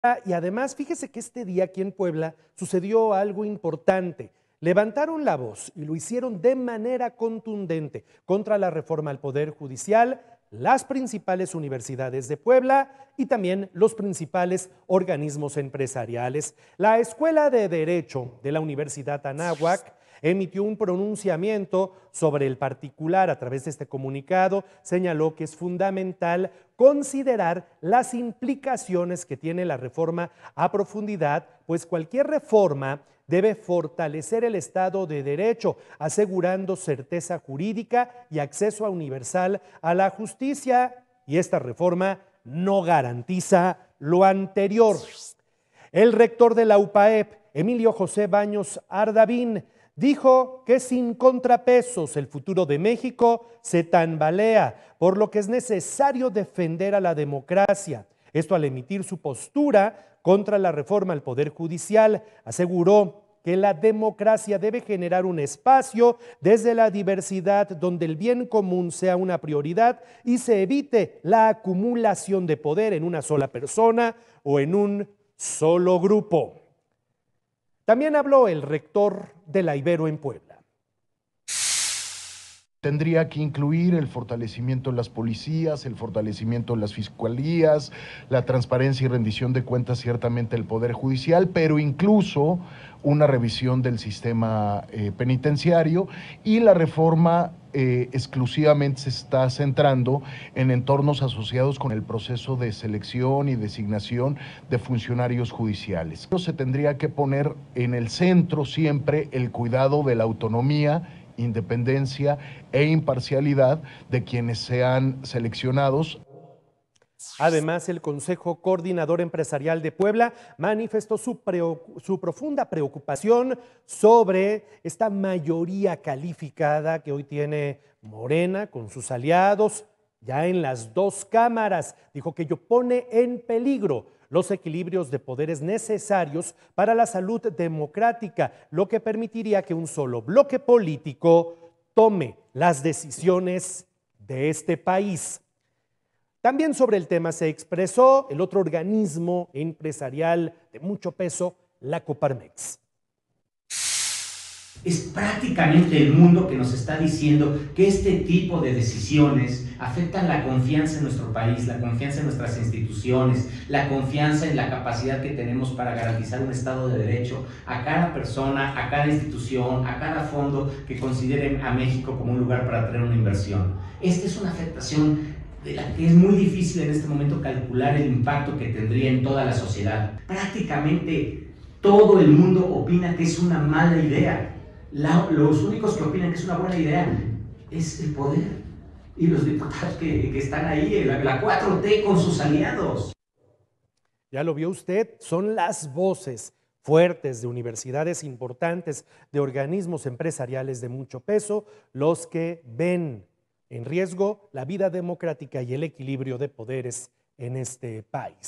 Y además, fíjese que este día aquí en Puebla sucedió algo importante. Levantaron la voz y lo hicieron de manera contundente contra la reforma al Poder Judicial, las principales universidades de Puebla y también los principales organismos empresariales. La Escuela de Derecho de la Universidad Anáhuac emitió un pronunciamiento sobre el particular. A través de este comunicado señaló que es fundamental considerar las implicaciones que tiene la reforma a profundidad, pues cualquier reforma debe fortalecer el Estado de Derecho, asegurando certeza jurídica y acceso universal a la justicia, y esta reforma no garantiza lo anterior. El rector de la UPAEP, Emilio José Baños Ardavín, dijo que sin contrapesos el futuro de México se tambalea, por lo que es necesario defender a la democracia. Esto al emitir su postura contra la reforma al Poder Judicial. Aseguró que la democracia debe generar un espacio desde la diversidad donde el bien común sea una prioridad y se evite la acumulación de poder en una sola persona o en un solo grupo. También habló el rector de la Ibero en Puebla. Tendría que incluir el fortalecimiento de las policías, el fortalecimiento de las fiscalías, la transparencia y rendición de cuentas ciertamente del Poder Judicial, pero incluso una revisión del sistema penitenciario, y la reforma exclusivamente se está centrando en entornos asociados con el proceso de selección y designación de funcionarios judiciales. Se tendría que poner en el centro siempre el cuidado de la autonomía, independencia e imparcialidad de quienes sean seleccionados. Además, el Consejo Coordinador Empresarial de Puebla manifestó su profunda preocupación sobre esta mayoría calificada que hoy tiene Morena con sus aliados ya en las dos cámaras. Dijo que ello pone en peligro los equilibrios de poderes necesarios para la salud democrática, lo que permitiría que un solo bloque político tome las decisiones de este país. También sobre el tema se expresó el otro organismo empresarial de mucho peso, la Coparmex. Es prácticamente el mundo que nos está diciendo que este tipo de decisiones afectan la confianza en nuestro país, la confianza en nuestras instituciones, la confianza en la capacidad que tenemos para garantizar un Estado de Derecho a cada persona, a cada institución, a cada fondo que consideren a México como un lugar para traer una inversión. Esta es una afectación de la que es muy difícil en este momento calcular el impacto que tendría en toda la sociedad. Prácticamente todo el mundo opina que es una mala idea. Los únicos que opinan que es una buena idea es el poder y los diputados que están ahí, la 4T con sus aliados. Ya lo vio usted, son las voces fuertes de universidades importantes, de organismos empresariales de mucho peso, los que ven en riesgo la vida democrática y el equilibrio de poderes en este país.